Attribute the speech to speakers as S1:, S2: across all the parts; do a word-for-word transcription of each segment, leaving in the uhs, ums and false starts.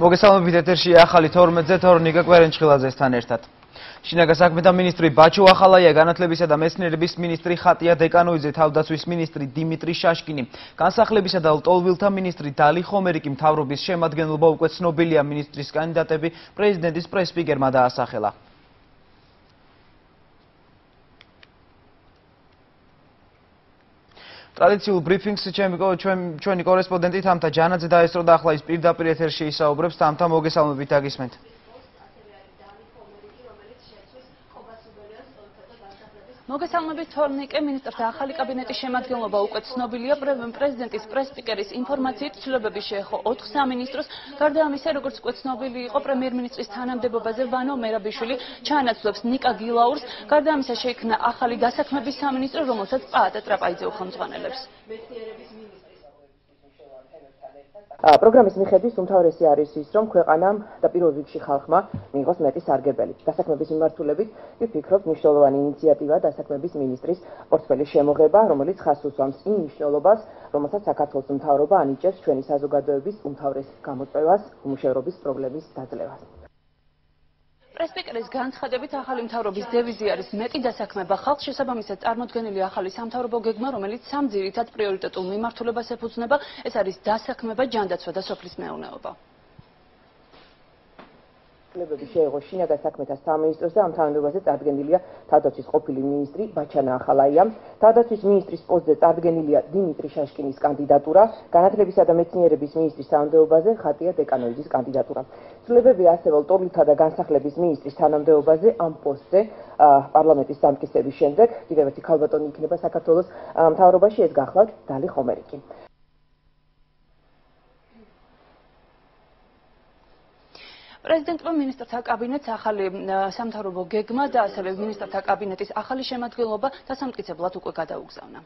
S1: მოგესალმებით ეთერში ახალი თორმეტზე თორნიკა კვერენჩხილაძესთან ერთად. შინაგან საქმეთა მინისტრი ბაჩო, ახალაია, განათლებისა და მეცნიერების მინისტრი ხატია, დეკანოიძე, თავდაცვის მინისტრი დიმიტრი, შაშკინი, განსახლებისა და ლტოლვილთა მინისტრი დალი, ხომერიკი, მთავრობის შემადგენლობა უკვე ცნობილია მინისტრის კანდიდატები პრეზიდენტის პრესსპიკერმა დაასახელა. ტრადიციულ ბრიფინგს ჩვენი კორესპონდენტი თამთა ჯანაძე დაესწრო და ახლა ის პირდაპირ ეთერში ისაუბრებს. თამთა, მოგესალმებით, დაგისმენთ.
S2: მოგესალმებით თორნიკე, მინისტრთა ახალი კაბინეტის შემადგენლობა უკვე ცნობილია. პრეზიდენტის პრესსპიკერის ინფორმაციით ცვლილებები შეეხო ოთხ სამინისტროს. გარდა ამისა, როგორც უკვე ცნობილი იყო, პრემიერ-მინისტრის თანამდებობაზე ვანო მერაბიშვილი ჩაანაცვლებს ნიკა გილაურს. გარდა ამისა, შეიქმნა ახალი დასაქმების სამინისტრო, რომელსაც პაატა ტრაპაიძე უხელმძღვანელებს.
S3: პროგრამის მიხედვით უმთავრესი არის ის, რომ ქვეყანამ და პირველ რიგში ხალხმა მიიღოს მეტი სარგებელი. დასაქმების მიმართულებით ვფიქრობ, მნიშვნელოვანი ინიციატივა დასაქმების მინისტრის პორტფელის შემოღება, რომელიც ხაზს უსვამს იმ მნიშვნელობას, რომელსაც საქართველოს მთავრობა ანიჭებს ჩვენი საზოგადოების უმთავრეს გამოწვევას, უმუშევრობის პრობლემის დაძლევას.
S2: პრესსპიკერის განცხადებით, ახალი მთავრობის დევიზი არის მეტი დასაქმება ხალხს, შესაბამისად წარმოდგენილი ახალი სამთავრობო გეგმა, რომელიც სამ ძირითად პრიორიტეტულ მიმართულებას ეფუძნება, ეს არის დასაქმება, ჯანდაცვა და სოფლის მეურნეობა.
S3: ცვლილებები შეეღო შინაგან საქმეთა სამინისტროს და ამ თანამდებობაზე წარდგენილია თავდაცვის ყოფილი მინისტრი ბაჩანა ახალაიამ. თავდაცვის მინისტრის პოსტზე წარდგენილია დიმიტრი შაშკინის კანდიდატურა, განათლებისა და მეცნიერების მინისტრის თანამდებობაზე ხატია დეკანოიძის კანდიდატურა. ცვლილებები ასევე ლტოლვილთა და განსახლების მინისტრის თანამდებობაზე ამ პოსტზე პარლამენტის დამტკიცების შემდეგ კიდევ ერთი ქალბატონი იქნება საქართველოს მთავრობაში, ეს გახლავთ დალი ხომერიკი.
S2: პრეზიდენტმა მინისტრთა კაბინეტს ახალი სამთავრობო გეგმა და ასევე მინისტრთა კაბინეტის ახალი შემადგენლობა დასამტკიცებლად უკვე გადაუგზავნა.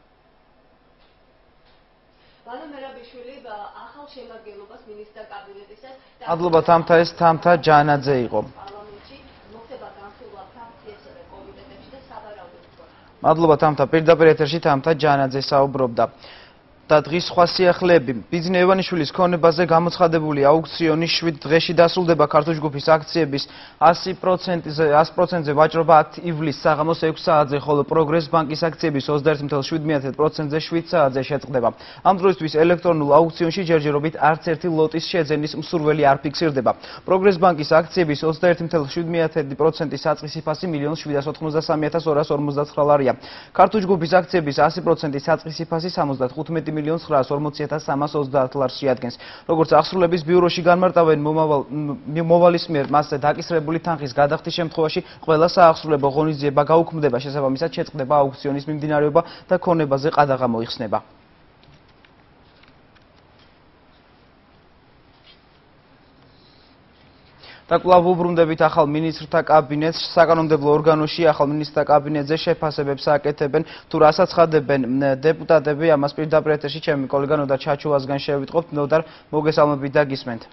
S4: ვანო მერაბიშვილი ახალ შემადგენლობას მინისტრთა კაბინეტისას
S1: მადლობა თამთა, ეს თამთა ჯანაძე იყო.
S4: პარლამენტში მოხდება განხილვა ფრაქციებსა და კომიტეტებში და სავარაუდოდ.
S1: მადლობა თამთა, პირდაპირ ეთერში თამთა ჯანაძე საუბრობდა. და დღის სხვა სიახლეები. ბიძინა ევანიშვილის ქონებაზე გამოცხადებული აუქციონი შვიდ დღეში დასრულდება. ქართული ჯგუფის აქციების ასი პროცენტზე ვაჭრობა ათ ივლისს საღამოს ექვსი საათზე, ხოლო პროგრეს ბანკის აქციების ოცდაერთი წუთი შვიდ პროცენტზე შვიდ საათზე შეწყდება. ამ დროისთვის ელექტრონულ აუქციონში ჯერჯერობით არც ერთი ლოტის შეძენის მსურველი არ ფიქსირდება. პროგრეს ბანკის აქციების ოცდაერთი წუთი შვიდ პროცენტის საწყისი ფასი მილიონ შვიდას ოთხმოცდასამი ათას ორას ორმოცდათვრამეტ ლარია. ქართული ჯგუფის აქციების ასი პროცენტის საწყისი ფასი სამოცდახუთმეტი მილიონ ცხრაას ორმოცი ათას სამას ოცდაათ ლარს შეადგენს. როგორც აღსრულების ბიუროში განმარტავენ, მომავალის მიერ მასზე დაკისრებული თანხის გადახდის შემთხვევაში ყველა საახსრულებო ღონისძიება გაუქმდება, შესაბამისად შეწყდება აუქციონის მიმდინარეობა და ქონებაზე ყადაღა მოიხსნება. და კვლავ უბრუნდებით ახალ მინისტრთა კაბინეტს. საკანონმდებლო ორგანოში ახალ მინისტრთა კაბინეტზე შეფასებებს აკეთებენ, თუ რას აცხადებენ დეპუტატები, ამას პირდაპირ ეთერში ჩემი კოლეგა ნოდარ ჩაჩუვასგან შევიტყობთ. ნოდარ, მოგესალმებით და გისმენთ.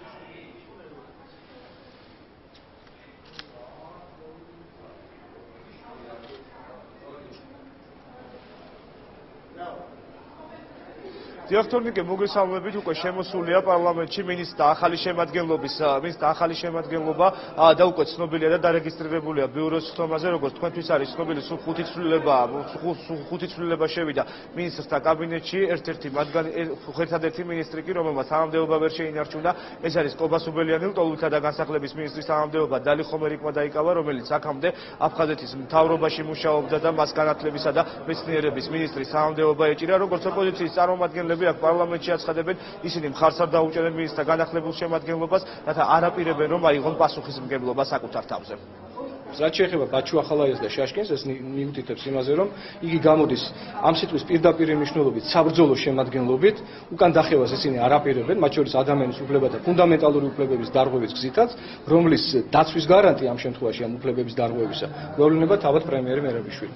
S5: დიახტორნიკე, მოგესალმებით, უკვე შემოსულია პარლამენტში მინისტრთა ახალი შემადგენლობის მინისტრთა ახალი შემადგენლობა და უკვე ცნობილია და დარეგისტრირებულია ბიუროს ხდომაზე, როგორც თქვენთვის არის ცნობილი, სულ ხუთი ცვლილება, ხუთი ცვლილება შევიდა მინისტრთა კაბინეტში, ერთ-ერთი მათგანი ერთადერთი მინისტრი კი, რომელმაც თანამდებობა ვერ შეინარჩუნა, ეს არის ყობასუბელიანი, ლტოლვილთა და განსახლების მინისტრის თანამდებობა დალი ხომერიკმა დაიკავა, რომელიც აქამდე აფხაზეთის მთავრობაში მუშაობდა და მას განათლებისა და მეცნიერების მინისტრის თანამდებობა ეჭირა, როგორც ოპოზიციის წარმომადგენლები აქ პარლამენტში აცხადებენ, ისინი მხარს არ დაუჭერენ მინისტრთა განახლებულ შემადგენლობას, რათა არ აპირებენ, რომ აიღონ პასუხისმგებლობა საკუთარ თავზე.
S6: რაც შეეხება ბაჩო ახალაიას და შაშკინს, ეს მიუთითებს იმაზე, რომ იგი გამოდის ამ სიტყვის პირდაპირ მნიშვნელობით საბრძოლო შემადგენლობით, უკან დახევას ისინი არ აპირებენ, მათ შორის ადამიანის უფლებათა ფუნდამენტალური უფლებების დარღვევის გზითაც, რომლის დაცვის გარანტი ამ შემთხვევაში ამ უფლებების დარღვევისა გვევლინება თავად პრემიერი მერაბიშვილი.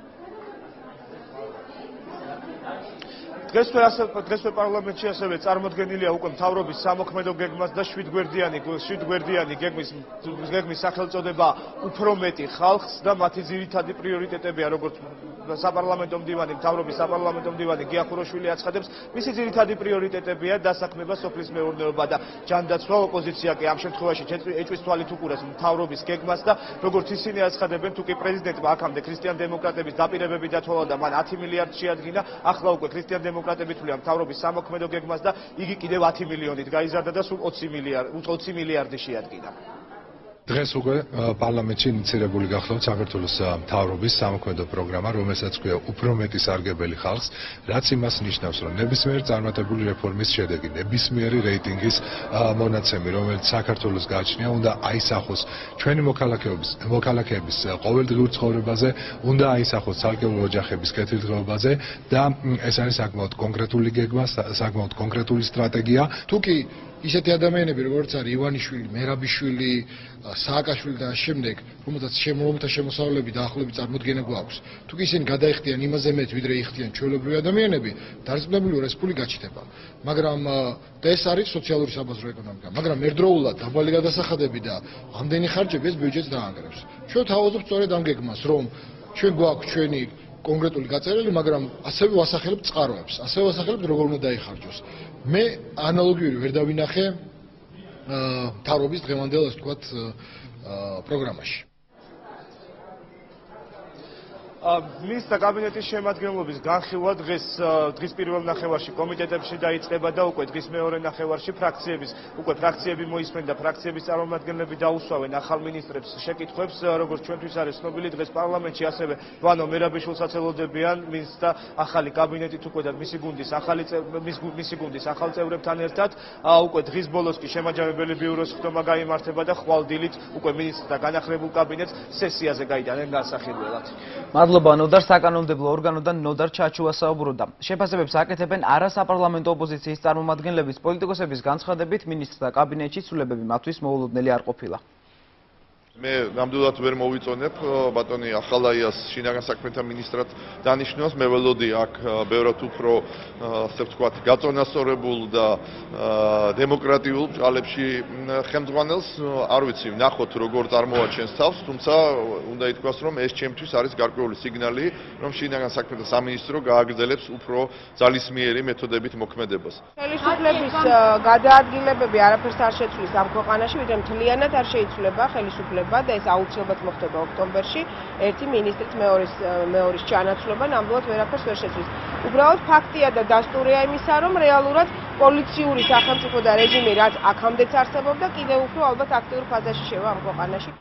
S5: დღესვე დღესვე პარლამენტში ასევე წარმოდგენილია უკვე მთავრობის სამოქმედო გეგმას და შვიდგვერდიანი შვიდგვერდიანი გეგმის გეგმის სახელწოდება უფრო მეტი ხალხს და მათი ძირითადი პრიორიტეტებია, როგორც საპარლამენტო მდივანი, მთავრობის საპარლამენტო მდივანი გიახუროშვილი აცხადებს, მისი ძირითადი პრიორიტეტებია დასაქმება სოფლის მეურნეობა და ჯანდაცვა. ოპოზიცია კი ამ შემთხვევაში ეჭვის თვალით უყურებს მთავრობის გეგმას და როგორც ისინი აცხადებენ, თუ კი პრეზიდენტმა აქამდე ქრისტიან დემოკრატების დაპირებები დათვალა და მან ათი მილიარდ შეადგინა, ახლა უკვე ქრისტიან დემოკრატები თვლიან მთავრობის სამოქმედო გეგმას და იგი კიდევ ათი მილიონით გაიზარდა და სულ ოცი მილიარდი შეადგინა.
S7: დღეს უკვე პარლამენტში ინიცირებული გახლავთ საქართველოს მთავრობის სამოქმედო პროგრამა, რომელსაც ქვია უფრო მეტი სარგებელი ხალხს, რაც იმას ნიშნავს, რომ ნებისმიერ წარმატებული რეფორმის შედეგი, ნებისმიერი რეიტინგის მონაცემი, რომელიც საქართველოს გააჩნია, უნდა აისახოს ჩვენი მოქალაქეობის მოქალაქეების ყოველდღიურ ცხოვრებაზე, უნდა აისახოს ცალკეული ოჯახების კეთილდღეობაზე და ეს არის საკმაოდ კონკრეტული გეგმა, საკმაოდ კონკრეტული სტრატეგია. თუკი ისეთი ადამიანები, როგორც არის ივანიშვილი, მერაბიშვილი, სააკაშვილი და შემდეგ, რომელთაც შემოუმთა შემოსავლები და ახლობი წარმოდგენა გვაქვს. თუკი ისინი გადაიხდიან იმაზე მეტ, ვიდრე იხდიან ჩვეულებრივი ადამიანები, დარწმუნებული ეს ფული გაჩნდება. მაგრამ და ეს არის სოციალური საბაზრო ეკონომიკა, მაგრამ ერთდროულად დაბალი გადასახადები და ამდენი ხარჯები ეს ბიუჯეტს დაანგრევს. ჩვენ თავაზობთ სწორედ ამ გეგმას, რომ ჩვენ გვაქვს ჩვენი კონკრეტული გაწერილი, მაგრამ ასევე ვასახელებთ წყაროებს, ასევე ვასახელებთ როგორ უნდა დაიხარჯოს. მე ანალოგიური ვერ დავინახე მთავრობის დღევანდელ ასე ვთქვათ პროგრამაში.
S5: მინისტრთა კაბინეტის შემადგენლობის განხილვა დღეს დღის პირველ ნახევარში კომიტეტებში დაიწყება და უკვე დღის მეორე ნახევარში ფრაქციების უკვე ფრაქციები მოისმენ და ფრაქციების წარმომადგენლები დაუსვავენ ახალ მინისტრებს შეკითხვებს, როგორც ჩვენთვის არის ცნობილი, დღეს პარლამენტში ასევე ვანო მერაბიშვილს აწელოდებიან მინისტრთა ახალი კაბინეტით უკვე და მისი გუნდის ახალი მისი გუნდის ახალ წევრებთან ერთად. უკვე დღის ბოლოს კი შემაჯამებელი ბიუროს ხდომა გაიმართება და ხვალდილით უკვე მინისტრთა განახლებულ კაბინეტს სესიაზე გაიტანენ განსახილველად.
S1: მადლობა ნოდარ საკანონმდებლო ორგანოდან ნოდარ ჩაჩუა საუბრობდა. შეფასებებს აკეთებენ არასაპარლამენტო ოპოზიციის წარმომადგენლების პოლიტიკოსების განცხადებით, მინისტრთა კაბინეტში ცვლილებები მათთვის მოულოდნელი არ ყოფილა.
S8: მე ნამდვილად ვერ მოვიწონებ ბატონი ახალაიას შინაგან საქმეთა მინისტრად დანიშნვას. მე ველოდი აქ ბევრად უფრო ასე ვთქვათ გაწონასწორებულ და დემოკრატიულ ბრალებში ხელმძღვანელს. არ ვიცი, ვნახოთ როგორ წარმოაჩენს თავს, თუმცა უნდა ითქვას, რომ ეს ჩემთვის არის გარკვეული სიგნალი, რომ შინაგან საქმეთა სამინისტრო გააგრძელებს უფრო ძალისმიერი მეთოდებით მოქმედებას.
S3: ხელისუფლების გადაადგილებები არაფერს არ შეცვლის ამ ქვეყანაში, ვიდრე მთლიანად არ შეიცვლება ხელისუფლება და ეს აუცილებლად მოხდება ოქტომბერში. ერთი მინისტრით მეორის მეორის ჩანაცვლება ნამდვილად ვერაფერს ვერ შეცვლის. უბრალოდ ფაქტია და დასტურია იმისა, რომ რეალურად პოლიციური სახელმწიფო და რეჟიმი რაც აქამდეც არსებობდა, კიდევ უფრო ალბათ აქტიურ ფაზაში შევა ამ ქვეყანაში.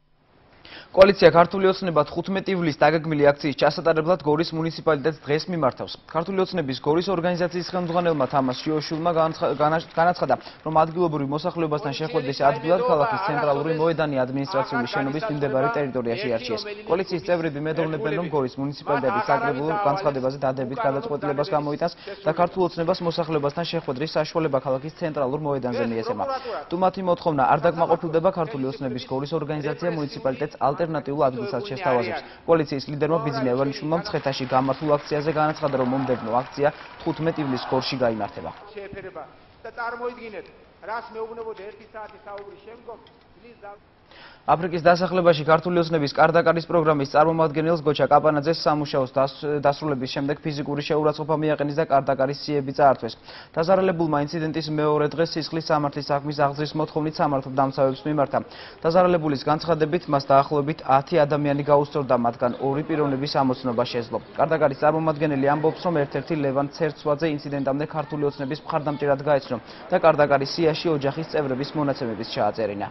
S1: კოალიცია ქართული ოცნება თხუთმეტი ივლისს დაგეგმილი აქციის ჩასატარებლად გორის მუნიციპალიტეტს დღეს მიმართავს. ქართული ოცნების გორის ორგანიზაციის ხელმძღვანელმა თამას შიოშვილმა განაცხადა, რომ ადგილობრივ მოსახლეობასთან შეხვედრის ადგილად ქალაქის ცენტრალური მოედანი ადმინისტრაციული შენობის მიმდებარე ტერიტორიაში იარჩიეს. კოალიციის წევრები მედოვნებენ, რომ გორის მუნიციპალიტეტის საკრებულო განცხადებაზე დადებით გადაწყვეტილებას გამოიტანს და ქართულ ოცნებას მოსახლეობასთან შეხვედრის საშუალება ქალაქის ცენტრალურ მოედანზე მიეცემა. თუ მათი მოთხოვნა არ დაკმაყოფილდება, ქართული ოცნების გორის ორგანიზაცია მუნიციპალიტეტს ალტერნატიულ ადგილსაც შესთავაზებს. კოალიციის ლიდერმა ბიძინა ევანიშვილმა მცხეთაში გამართულ აქციაზე განაცხადა, რომ მომდევნო აქცია თხუთმეტი ივლისს გორში გაიმართება.
S9: შეეფერება და წარმოიდგინეთ, რას მეუბნებოდა ერთი საათი საუბრის შემდგომ ლის
S1: აფრიკის დასახლებაში ქართული ოცნების კარდაკარის პროგრამის წარმომადგენელს გოჩა კაპანაძეს სამუშაოს დასრულების შემდეგ ფიზიკური შეურაცხყოფა მიაყენეს და კარდაკარის სიები წაართვეს. დაზარალებულმა ინციდენტის მეორე დღეს სისხლის სამართლის საქმის აღძრის მოთხოვნით სამართალ დამცავებს მიმართა. დაზარალებულის განცხადებით მას დაახლოებით ათი ადამიანი გაუსწორდა, მათგან ორი პიროვნების ამოცნობა შეძლო. კარდაკარის წარმომადგენელი ამბობს, რომ ერთ-ერთი ლევან ცერცვაძე ინციდენტამდე ქართული ოცნების მხარდამჭერად გაეცნო და კარდაკარის სიაში ოჯახის წევრების მონაცემების ჩააწერინა.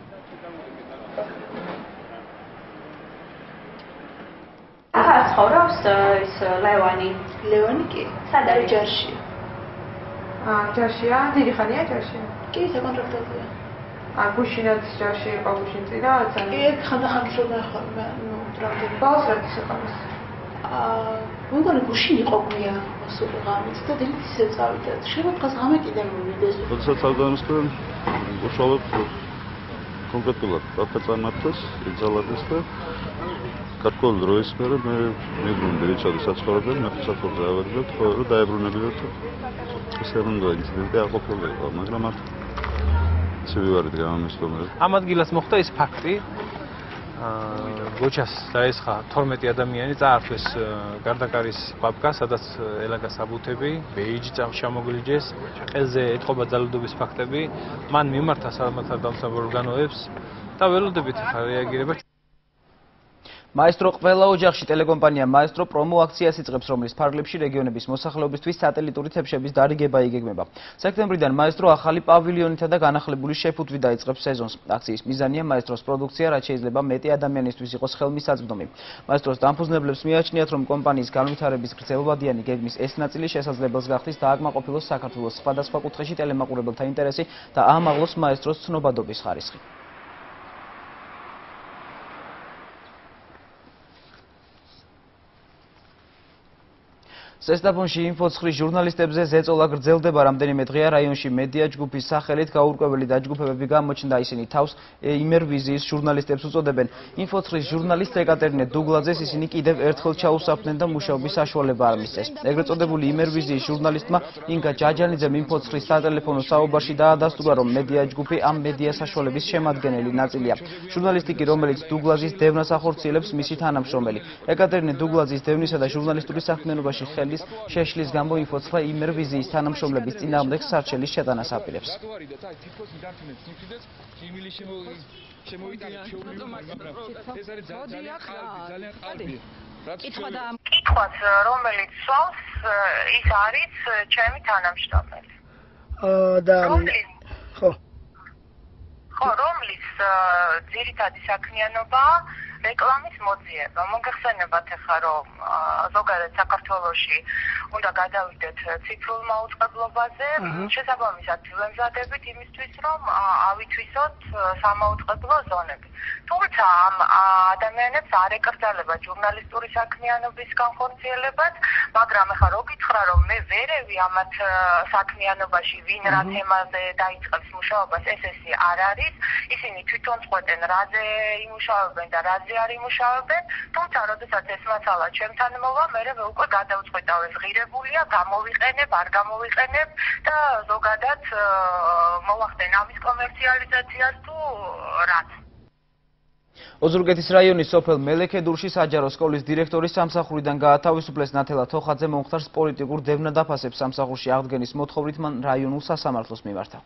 S4: ახლა ცხოვრობს ის ლევანი. ლევანი კი? სად არის ჯარში?
S10: აა ჯარშია? დიდი ხანია ჯარში?
S4: კი, საკონტრაქტოა.
S10: აა გუშინაც ჯარში იყო გუშინწი და ძალიან.
S4: კი, ხანდახან შევდა ხოლმე, ნუ ტრამდები.
S10: ბოლოს ისეყავს.
S4: აა, მეგონი გუშინ იყო გვია სულ ღამით და დილით ისე წავიდა. შეიძლება დღეს ღამე კიდე მივიდეს.
S11: როდესაც ავდანისკენ უშუალოდ კონკრეტულად დაწარმოებს, იძალადეს და ქართულ დროის მერე მე მეგრუნდი რიჩარდი საცხოვრებელ, მე საცხოვრებელ ავერდებ, ხო რომ დაებრუნებინოთ. ესე რომ ინციდენტი არ ყოფილიყო, მაგრამ არ ცივი ვარით გამომისდომე.
S12: ამ ადგილას მოხდა ის ფაქტი, გოჩას დაესხა თორმეტი ადამიანი წაართვეს გარდაკარის ბაბკა, სადაც ელაგას აბუთები, ბეიჯი ჩამოგლიჯეს, ყელზე ეთყობა ძალადობის ფაქტები, მან მიმართა საქმეთა დამსახურებელ ორგანოებს და ველოდებით რეაგირება.
S1: მაესტრო ყველა ოჯახში ტელეკომპანია მაესტრო პრომო აქციას იწყებს, რომლის ფარგლებში რეგიონების მოსახლეობისთვის სატელიტური თებშების დარიგება იგეგმება. სექტემბრიდან მაესტრო ახალი პავილიონითა და განახლებული შეფუთვით დაიწყებს სეზონს. აქციის მიზანია მაესტროს პროდუქცია, რაც შეიძლება მეტი ადამიანისთვის იყოს ხელმისაწვდომი. მაესტროს დამფუძნებლებს მიაჩნიათ, რომ კომპანიის განვითარების გრძელვადიანი გეგმის ეს ნაწილი შესაძლებელს გახდის დააკმაყოფილოს საქართველოს სხვადასხვა კუთხეში ტელემაყურებელთა ინტერესი და აამაღლოს მაესტროს ცნობადობის ხარისხი. სესტაფონში ინფოცხრის ჟურნალისტებზე ზეწოლა გრძელდება. რამდენიმე დღეა რაიონში მედია ჯგუფის სახელით გაურკვეველი დაჯგუფებები გამოჩნდა. ისინი თავს იმერვიზიის ჟურნალისტებს უწოდებენ. ინფოცხრის ჟურნალისტ ეკატერინე დუგლაძეს ისინი კიდევ ერთხელ ჩაუსაფრნენ და მუშაობის საშუალება არ მისცეს. ეგრეთ წოდებული იმერვიზიის ჟურნალისტმა ინგა ჯაჯანიძემ ინფოცხრის სატელეფონო საუბარში დაადასტურა, რომ მედია ჯგუფი ამ მედია საშუალების შემადგენელი ნაწილია. ჟურნალისტი კი, რომელიც დუგლაძის დევნას ახორციელებს, მისი თანამშრომელი. ეკატერინე დუგლაძის დევნისა და ჟურნალისტური საქმიანობაში ხელი შეშლის გამო ინფოცხრა იმერვიზიის თანამშრომლების წინააღმდეგ სარჩელის შეტანას აპირებს.
S13: კითხვას, რომელიც სვავს, ის არის ჩემი თანამშრომელი.
S14: და ხო.
S13: ხო, რომლის ძირითადი საქმიანობაა რეკლამის მოძიება. მოგეხსენებათ ახლა, რომ ზოგადად საქართველოში უნდა გადავიდეთ ციფრულ მაუწყებლობაზე, შესაბამისად ვემზადებით იმისთვის, რომ ავითვისოთ სამაუწყებლო ზონები. თუმცა ამ ადამიანებს არ ეკრძალებათ ჟურნალისტური საქმიანობის განხორციელებაც, მაგრამ ახლა რო გითხრა, რომ მე ვერევი ამათ საქმიანობაში ვინ რა თემაზე დაიწყებს მუშაობას, ეს ესე არ არის. ისინი თვითონ წყვეტენ, რაზე იმუშავებენ და რაზე არ იმუშავებენ, თუმცა როდესაც ეს მასალა ჩემთან მოვა, მე უკვე გადავწყვეტავ, ეს ღირებულია, გამოვიყენებ, არ გამოვიყენებ და ზოგადად მოვახდენ ამის კომერციალიზაციას თუ რაც.
S1: ოზურგეთის რაიონის სოფელ მელექედურში საჯარო სკოლის დირექტორის სამსახურიდან გაათავისუფლეს. ნათელა თოხაძე მომხდარს პოლიტიკურ დევნადაფასებს სამსახურში აღდგენის მოთხოვნით მან რაიონულ სასამართლოს მიმართა.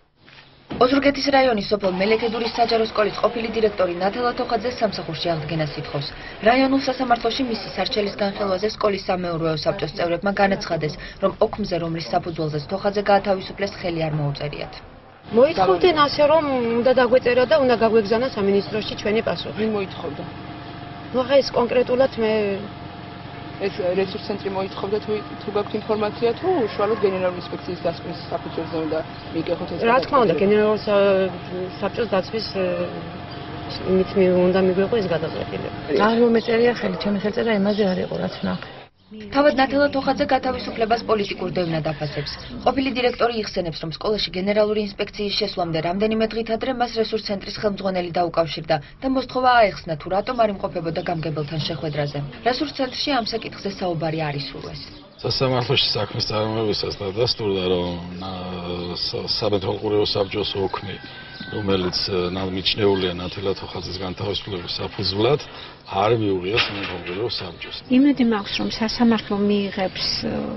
S15: ოზურგეთის რაიონის სოფელ მელექედურის საჯარო სკოლის ყოფილი დირექტორი ნათელა თოხაძე სამსახურში აღდგენას ითხოვს. რაიონულ სასამართლოში მისი სარჩელის განხილვაზე სკოლის სამეურვეო საბჭოს წევრებმა განაცხადეს, რომ ოქმზე, რომლის საფუძველზეც თოხაძე გაათავისუფლეს, ხელი არ მოუწერიათ.
S16: მოითხოვდნენ ასე, რომ უნდა დაგვეწერა და უნდა გაგვეგზავნოს სამინისტროში ჩვენი პასუხი. ვინ მოითხოვდა? ნუ ახლა ეს კონკრეტულად მე
S17: ეს რესურს ცენტრი მოითხოვდა, თუ თუ გაქვთ ინფორმაცია, თუ უშუალოდ გენერალური ინსპექციის დასკვნის საფუძველზე უნდა მიიგეხოთ ეს.
S16: რა თქმა უნდა, გენერალური საბჭოს დასკვნის იმით უნდა მიგვეყო ეს გადაწყვეტილება. არ მომეწერია ხელი, ჩემი ხელწერა იმაზე არ იყო, რაც ვნახე.
S15: თავად ნათელა თოხაძე გათავისუფლებას პოლიტიკურ დევნად აფასებს. ყოფილი დირექტორი იხსენებს, რომ სკოლაში გენერალური ინსპექციის შესვლამდე რამდენიმე დღით ადრე მას რესურს ცენტრის ხელმძღვანელი დაუკავშირდა და მოსთხოვა აეხსნა, თუ რატომ არ იმყოფებოდა გამგებელთან შეხვედრაზე. რესურს ცენტრში ამ საკითხზე საუბარი არ ისურვეს.
S18: სასამართლოში საქმის წარმოებისას დადასტურდა, რომ სამეთვალყურეო საბჭოს ოქმი, რომელიც მიჩნეულია ნათელა თოხაძის განთავისუფლების საფუძვლად, არ მიუღია სამეთვალყურეო საბჭოს.
S19: იმედი მაქვს, რომ სასამართლო მიიღებს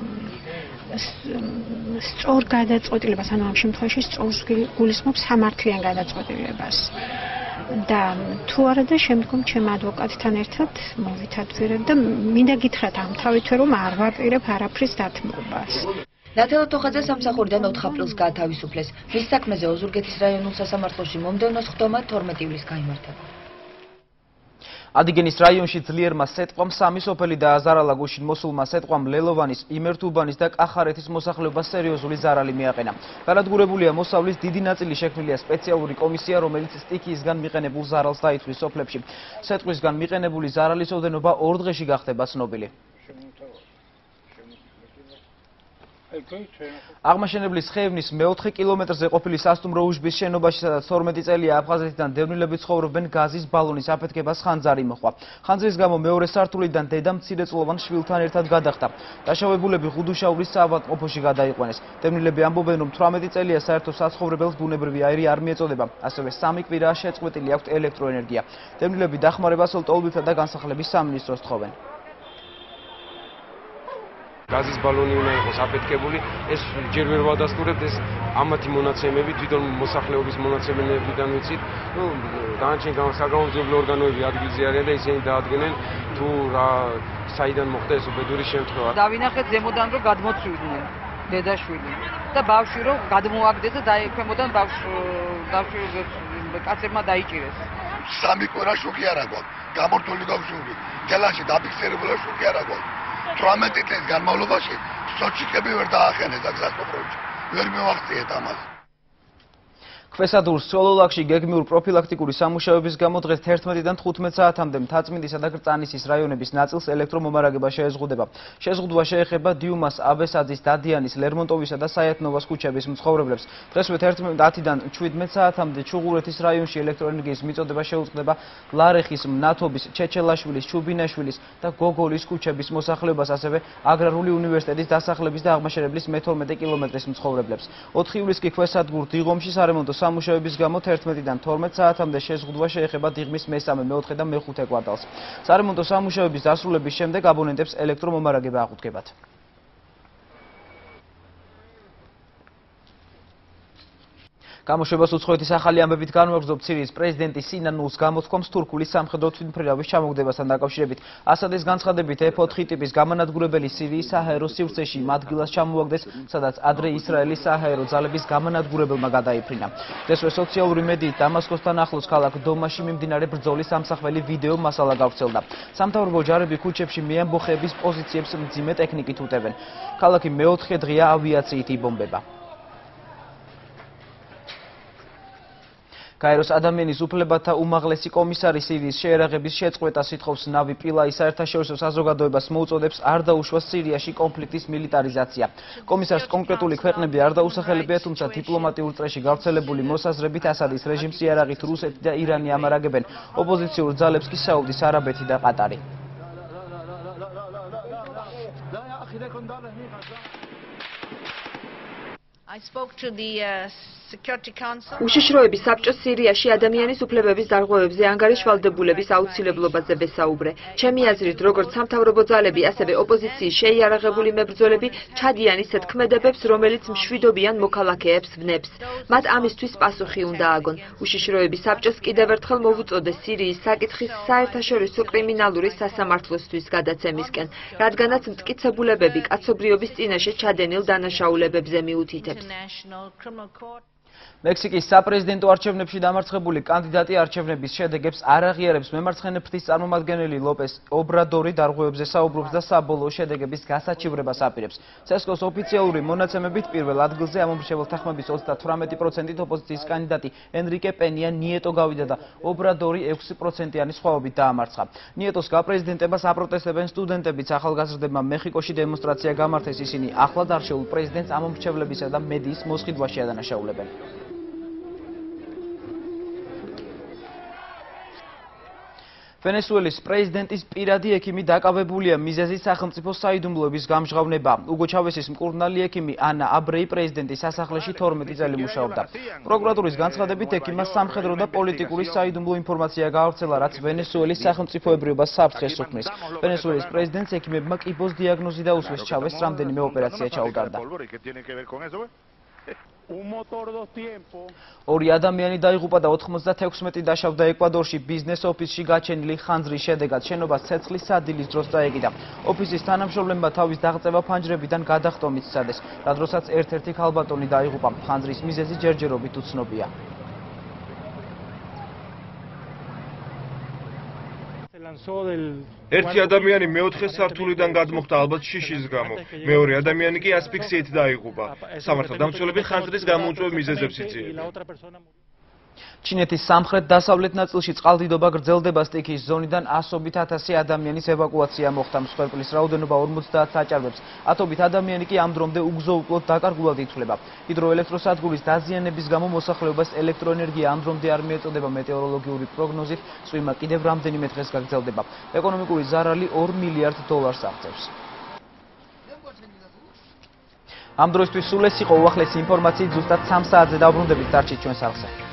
S19: სწორ გადაწყვეტილებას, ანუ ამ შემთხვევაში სწორს გულისხმობს სამართლიან გადაწყვეტილებას. და თუ არა და შემდგომ ჩემ ადვოკატთან ერთად მოვითათვირებ და მინდა გითხრათ ამ თავითვე, რომ არ ვაპირებ არაფრის დათმობას.
S15: ნათელა თოხაძე სამსახურიდან ოთხ აპრილს გაათავისუფლეს. მის საქმეზე ოზურგეთის რაიონულ სასამართლოში მომდევნო სხდომა თორმეტი ივლისს გაიმართა.
S1: ადიგენის რაიონში ძლიერმა სეტყვამ სამი სოფელი დააზარალა. გუშინ მოსულმა სეტყვამ ლელოვანის, იმერთუბანის და კახარეთის მოსახლეობას სერიოზული ზარალი მიაყენა. განადგურებულია მოსავლის დიდი ნაწილი, შექმნილია სპეციალური კომისია, რომელიც სტიქიისგან მიყენებულ ზარალს დაითვლის სოფლებში. სეტყვისგან მიყენებული ზარალის ოდენობა ორ დღეში გახდება ცნობილი. აღმაშენებლის ხეივნის მეოთხე კილომეტრზე ყოფილი სასტუმრო უშბის შენობაში, სადაც თორმეტი წელია აფხაზეთიდან დევნილები ცხოვრობენ, გაზის ბალონის აფეთქებას ხანძარი მოხდა. ხანძრის გამო მეორე სართულიდან დედა მცირეწლოვან შვილთან ერთად გადახტა. დაშავებულები ღუდუშაურის საავადმყოფოში გადაიყვანეს. დევნილები ამბობენ, რომ თვრამეტი წელია საერთო საცხოვრებელს ბუნებრივი აირი არ მიეწოდება, ასევე სამი კვირაა შეწყვეტილი აქვთ ელექტროენერგია. დევნილები დახმარებას ლტოლვილთა და განსახლების სამინისტროს თხოვენ.
S20: გაზის ბალონი უნდა იყოს აფეთქებული, ეს ჯერ ვერ ვადასტურებთ, ეს ამათი მონაცემები, თვითონ მოსახლეობის მონაცემებიდან ვიცით, ну, განაჩენ საგამომძიებლო ორგანოები ადგილზე არიან და ისინი დაადგენენ თუ რა საიდან მოხდა ეს უბედური შემთხვევა.
S21: დავინახეთ ზემოდან რომ გადმოცვიდნენ დედაშვილი და ბავშვი რომ გადმოაგდეს და დაექვემოდან ბავშვი კაცებმა დაიჭირეს.
S22: სამი კვირა შუქი არ აქვს, გამორთული გავშუქი, თელაში დაფიქსირებული შუქი არ აქვს. თვრამეტი წლის განმავლობაში სოჩიკები ვერ დაახენეს და გასაყროჩი. ვერ მივახციეთ ამას.
S1: ქვესადურ სოლოლაკში გეგმიურ პროფილაქტიკური სამუშაოების გამო დღეს თერთმეტიდან თხუთმეტ საათამდე მთაწმინდისა და კრწანისის რაიონების ნაწილს ელექტრომომარაგება შეეზღუდება. შეზღუდვა შეეხება დიუმას, აბესაძის, დადიანის, ლერმონტოვისა და საიათნოვას ქუჩების მცხოვრებლებს. დღესვე თერთმეტიდან ჩვიდმეტ საათამდე ჩუღურეთის რაიონში ელექტროენერგიის მიწოდება შეუწყდება ლარეხის, მნათობის, ჩეჩელაშვილის, ჩუბინაშვილის და გოგოლის ქუჩების მოსახლეობას, ასევე აგრარული უნივერსიტეტის დასახლების და აღმაშენებლის მეთორმეტე კილომეტრის მცხოვრებლებს. ოთხი ივლისს კი ქვესადგურ დიღომში სარემონტო სამუშაოების გამო თერთმეტიდან თორმეტ საათამდე შეზღუდვა შეეხება დიღმის მესამე, მეოთხე და მეხუთე კვარტალს. სარემონტო სამუშაოების დასრულების შემდეგ აბონენტებს ელექტრომომარაგება აღუდგებათ. გამოშვებას უცხოეთის ახალი ამბებით განვაგრძობთ სირიის პრეზიდენტის სინანულს გამოთქვამს თურქული სამხედრო თვითმფრინავის ჩამოგდებასთან დაკავშირებით. ასადის განცხადებით ეფ ოთხი ტიპის გამანადგურებელი სირიის საჰაერო სივრცეში იმ ადგილას ჩამოაგდეს, სადაც ადრე ისრაელის საჰაერო ძალების გამანადგურებელმა გადაიფრინა. დღესვე სოციალური მედიით დამასკოსთან ახლოს ქალაქ დომაში მიმდინარე ბრძოლის ამსახველი ვიდეო მასალა გავრცელდა. სამთავრობო ჯარები ქუჩებში მეამბოხეების პოზიციებს მძიმე ტექნიკით უტევენ. ქალაქი მეოთხე დღეა ავიაციით იბომბება. გაეროს ადამიანის უფლებათა უმაღლესი კომისარი სირიის შეერაღების შეწყვეტას ითხოვს. ნავი პილაის საერთაშორისო საზოგადოებას მოუწოდებს არ დაუშვას სირიაში კონფლიქტის მილიტარიზაცია. კომისარს კონკრეტული ქვეყნები არ დაუსახელებია, თუმცა დიპლომატიურ წრეში გავრცელებული მოსაზრებით ასადის რეჟიმს იარაღით რუსეთი და ირანი ამარაგებენ. ოპოზიციურ ძალებს კი საუდის არაბეთი და ყატარი.
S23: I spoke to the uh, Security Council.
S15: უშიშროების საბჭოს სირიაში ადამიანის უფლებების დარღვევებზე ანგარიშვალდებულების აუცილებლობაზე ვესაუბრე. ჩემი აზრით, როგორც სამთავრობო ძალები, ასევე ოპოზიციის შეიარაღებული მებრძოლები ჩადიან ისეთ ქმედებებს, რომელიც მშვიდობიან მოქალაქეებს ვნებს. მათ ამისთვის პასუხი უნდა აგონ. უშიშროების საბჭოს კიდევ ერთხელ მოვუწოდე სირიის საკითხის საერთაშორისო კრიმინალური სასამართლოსთვის გადაცემისკენ, რადგანაც მტკიცებულებები კაცობრიობის წინაშე ჩადენილ დანაშაულებებზე მიუთითებს.
S1: მექსიკის საპრეზიდენტო არჩევნებში დამარცხებული კანდიდატი არჩევნების შედეგებს არ აღიარებს. მემარცხენე ფრთის წარმომადგენელი ლოპეს ობრადორი დარღვევებზე საუბრობს და საბოლოო შედეგების გასაჩივრებას აპირებს. ცესკოს ოფიციალური მონაცემებით პირველ ადგილზე ამომრჩეველთა ხმების ოცდათვრამეტი პროცენტით ოპოზიციის კანდიდატი ენრიკე პენია ნიეტო გავიდა და ობრადორი ექვსი პროცენტიანი სხვაობით დაამარცხა. ნიეტოს გაპრეზიდენტებას აპროტესტებენ სტუდენტებიც. ახალგაზრდებმა მეხიკოში დემონსტრაცია გამართეს. ისინი ახლად არჩეულ პრეზიდენტს ამომრჩევლებისა და მედიის მოსყიდვაში ადანაშაულებენ. ვენესუელის პრეზიდენტის პირადი ექიმი დაკავებულია მიზეზით სახელმწიფო საიდუმლოების გამჟღავნება. უგო ჩავესის მკურნალი ექიმი ანა აბრეი პრეზიდენტის სასახლეში თორმეტი წელი მუშაობდა. პროკურატურის განცხადებით ექიმმა სამხედრო და პოლიტიკური საიდუმლო ინფორმაცია გაავრცელა, რაც ვენესუელის სახელმწიფოებრიობას საფრთხეს უქმნის. ვენესუელის პრეზიდენტს ექიმებმა კიბოს დიაგნოზი დაუსვეს. ჩავეს რამდენიმე ოპერაცია ჩაუტარდა. ორი ადამიანი დაიღუპა და ოთხმოცდათექვსმეტი დაშავდა ეკვადორში ბიზნეს ოფისში გაჩენილი ხანძრის შედეგად. შენობას ცეცხლის სადილის დროს დაეკიდა. ოფისის თანამშრომლებმა თავის დაღწევა ფანჯრებიდან გადახტომით სცადეს, რა დროსაც ერთ-ერთი ქალბატონი დაიღუპა. ხანძრის მიზეზი ჯერჯერობით უცნობია.
S5: ერთი ადამიანი მეოთხე სართულიდან გადმოხდა ალბათ შიშის გამო. მეორე ადამიანი კი ასფიქსიით დაიღუპა. სამართალდამცველები ხანძრის გამოუწვევ მიზეზებს იწიებენ.
S1: ჩინეთის სამხრეთ-დასავლეთ ნაწილში წყალდიდობა გრძელდება, სტიქიის ზონიდან ასობით ათასი ადამიანის ევაკუაცია მოხდა. მსხვერპლის რაოდენობა ორმოცდაათს აჭარბებს. ათობით ადამიანი კი ამ დრომდე უგზო-უკლოდ დაკარგულად ითვლება. ჰიდროელექტროსადგურის დაზიანების გამო მოსახლეობას ელექტროენერგია ამ დრომდე არ მიეწოდება. მეტეოროლოგიური პროგნოზით წვიმა კიდევ რამდენიმე დღეს გაგრძელდება. ეკონომიკური ზარალი ორ მილიარდ დოლარს აღწევს. ამ დროისთვის სულ ეს იყო უახლესი ინფორმაციით, ზუსტად სამ საათზე დავბრუნდებით, დარჩით ჩვენს არხზე.